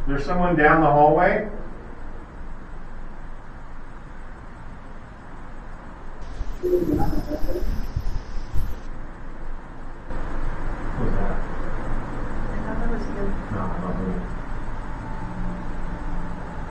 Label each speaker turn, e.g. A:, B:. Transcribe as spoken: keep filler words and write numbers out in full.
A: There's someone down the hallway. What was that?
B: I thought that was you.
A: No, I don't believe it.